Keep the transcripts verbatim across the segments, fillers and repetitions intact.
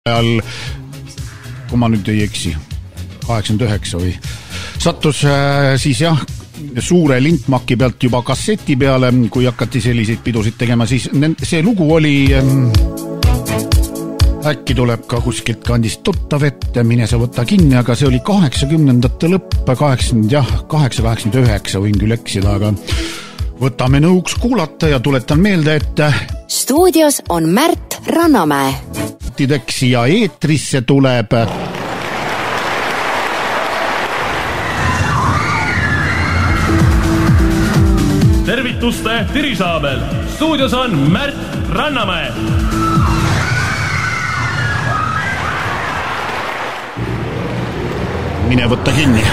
ajal, kui ma nüüd ei eksi, kaheksakümmend üheksa või sattus äh, siis jah, suure lintmaki pealt juba kasseti peale, kui hakati selliseid pidusid tegema, siis see lugu oli ähm, äkki tuleb ka kuskilt kandist tuttav ette, mine sa võtta kinni, aga see oli kaheksakümnendate lõpp, kaheksakümmend, jah, kaheksa kaheksakümmend üheksa, võin küll eksida, aga võtame nõuks kuulata ja tuletan meelde, et stuudios on Märt Rannamäe. Siia eetrisse tuleb tervituste Tirisaabel. Stuudios on Märt Rannamäe. Mine võtta kinni.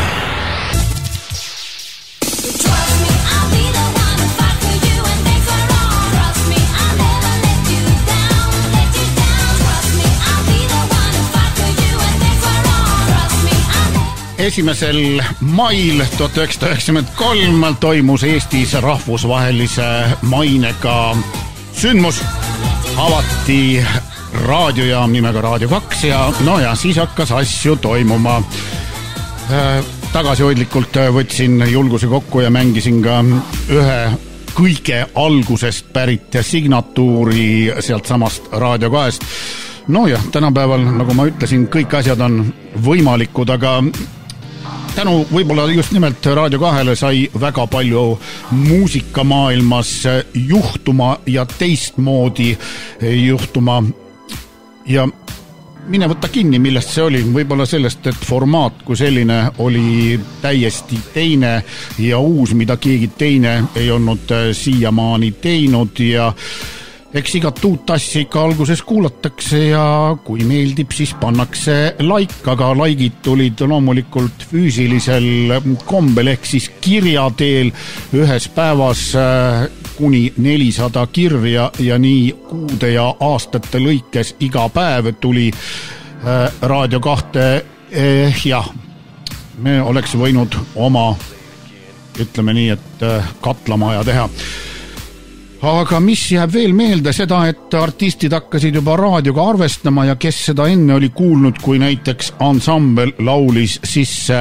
esimesel mail tuhat üheksasada üheksakümmend kolm toimus Eestis rahvusvahelise mainega sündmus. Avati raadiojaam nimega Raadio kaks ja no ja siis hakkas asju toimuma. Tagasihoidlikult võtsin julguse kokku ja mängisin ka ühe kõige algusest pärit signatuuri sealt samast Raadio kahest. No ja tänapäeval, nagu ma ütlesin, kõik asjad on võimalikud, aga tänu võib-olla just nimelt Raadio kahele sai väga palju muusikamaailmas juhtuma ja teistmoodi juhtuma. Ja mine võtta kinni, millest see oli. Võib-olla sellest, et formaat kui selline oli täiesti teine ja uus, mida keegi teine ei olnud siiamaani teinud ja eks igat uut asja ikka alguses kuulatakse ja kui meeldib, siis pannakse like, aga likeid tulid loomulikult füüsilisel kombel ehk siis kirja teel ühes päevas kuni nelisada kirja ja nii kuude ja aastate lõikes iga päev tuli Raadio kahte. Eh, jah, me oleks võinud oma, ütleme nii, et katlamaja teha. Aga mis jääb veel meelde seda, et artistid hakkasid juba raadioga arvestama ja kes seda enne oli kuulnud, kui näiteks ansambel laulis sisse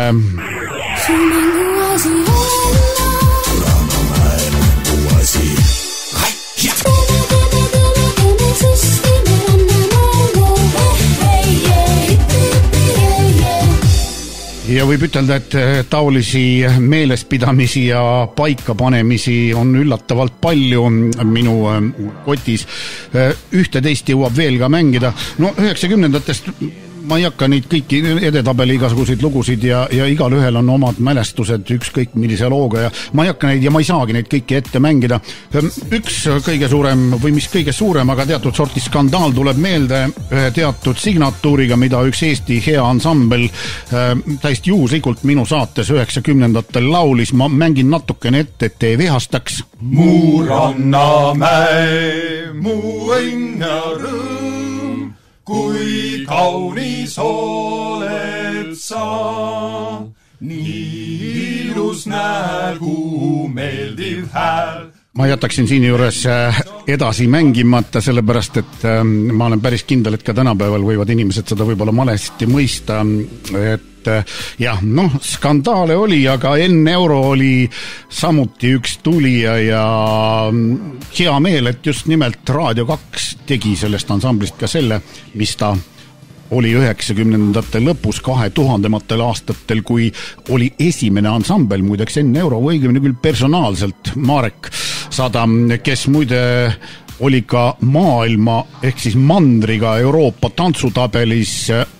ja võib ütelda, et taolisi meelespidamisi ja paikapanemisi on üllatavalt palju minu kotis. Ühte teist jõuab veel ka mängida. No üheksakümnendatest ma ei hakka neid kõiki edetabeli igasuguseid lugusid ja, ja igal ühel on omad mälestused ükskõik millise looga ja ma ei hakka neid ja ma ei saagi neid kõiki ette mängida. Üks kõige suurem või mis kõige suurem, aga teatud sorti skandaal tuleb meelde ühe teatud signatuuriga, mida üks Eesti hea ansambel täiesti juhuslikult minu saates üheksakümnendatel laulis. Ma mängin natukene ette, et ei vihastaks. Mu Rannamäe, mu õnn ja rõõm, kui kaunis oled sa, nii ilus nägu, meeldiv hääl. Ma jätaksin siin juures edasi mängimata, sellepärast, et ma olen päris kindel, et ka tänapäeval võivad inimesed seda võib-olla malesti mõista, et jah, noh, skandaale oli, aga enne euro oli samuti üks tulija ja hea meel, et just nimelt Raadio kaks tegi sellest ansamblist ka selle, mis ta oli üheksakümnendate lõpus kahe tuhandematel aastatel, kui oli esimene ansambel, muideks enne euro, õigemini küll personaalselt Marek Sadam, kes muide oli ka maailma ehk siis mandriga Euroopa tantsutabelis